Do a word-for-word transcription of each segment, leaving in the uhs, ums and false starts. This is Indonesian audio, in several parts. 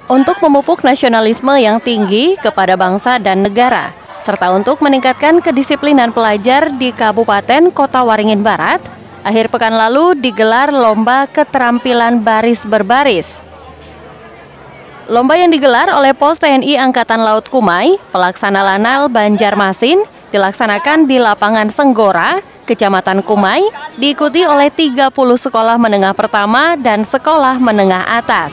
untuk memupuk nasionalisme yang tinggi kepada bangsa dan negara, serta untuk meningkatkan kedisiplinan pelajar di Kabupaten Kota Waringin Barat. Akhir pekan lalu digelar lomba keterampilan baris berbaris. Lomba yang digelar oleh Pos T N I Angkatan Laut Kumai, Pelaksana Lanal Banjarmasin, dilaksanakan di lapangan Senggora, Kecamatan Kumai, diikuti oleh tiga puluh sekolah menengah pertama dan sekolah menengah atas.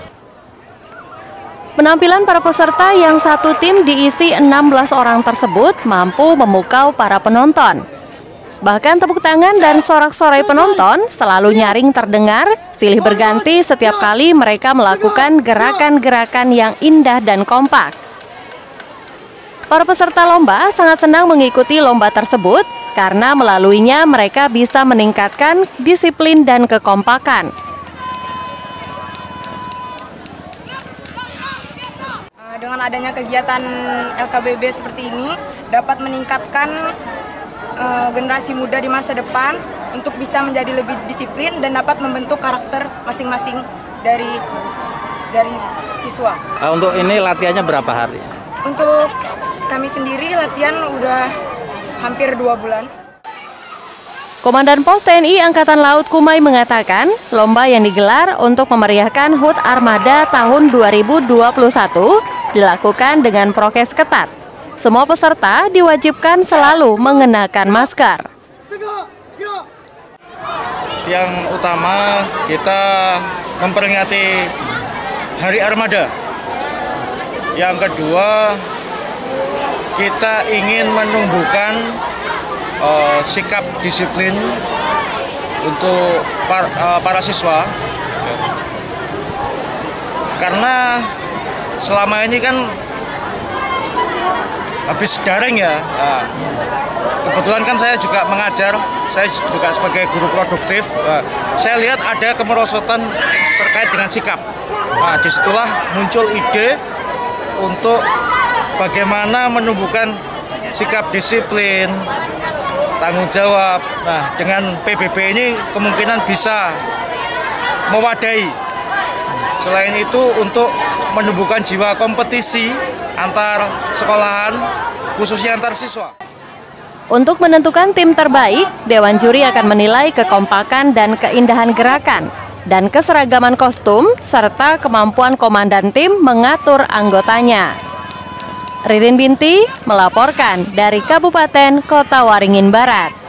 Penampilan para peserta yang satu tim diisi enam belas orang tersebut mampu memukau para penonton. Bahkan tepuk tangan dan sorak-sorai penonton selalu nyaring terdengar, silih berganti setiap kali mereka melakukan gerakan-gerakan yang indah dan kompak. Para peserta lomba sangat senang mengikuti lomba tersebut karena melaluinya mereka bisa meningkatkan disiplin dan kekompakan. Dengan adanya kegiatan L K B B seperti ini dapat meningkatkan uh, generasi muda di masa depan untuk bisa menjadi lebih disiplin dan dapat membentuk karakter masing-masing dari dari siswa. Untuk ini latihannya berapa hari? Untuk kami sendiri latihan udah hampir dua bulan. Komandan Pos T N I Angkatan Laut Kumai mengatakan, lomba yang digelar untuk memeriahkan H U T Armada tahun dua ribu dua puluh satu dilakukan dengan prokes ketat. Semua peserta diwajibkan selalu mengenakan masker. Yang utama kita memperingati Hari Armada. Yang kedua, kita ingin menumbuhkan uh, sikap disiplin untuk par, uh, para siswa. Karena selama ini kan habis daring ya. Nah, kebetulan kan saya juga mengajar, saya juga sebagai guru produktif. Nah, saya lihat ada kemerosotan terkait dengan sikap. Nah, disitulah muncul ide untuk bagaimana menumbuhkan sikap disiplin, tanggung jawab. Nah, dengan P B B ini kemungkinan bisa mewadahi. Selain itu untuk menumbuhkan jiwa kompetisi antar sekolahan, khususnya antar siswa. Untuk menentukan tim terbaik, Dewan Juri akan menilai kekompakan dan keindahan gerakan, dan keseragaman kostum, serta kemampuan komandan tim mengatur anggotanya. Ririn Binti melaporkan dari Kabupaten Kota Waringin Barat.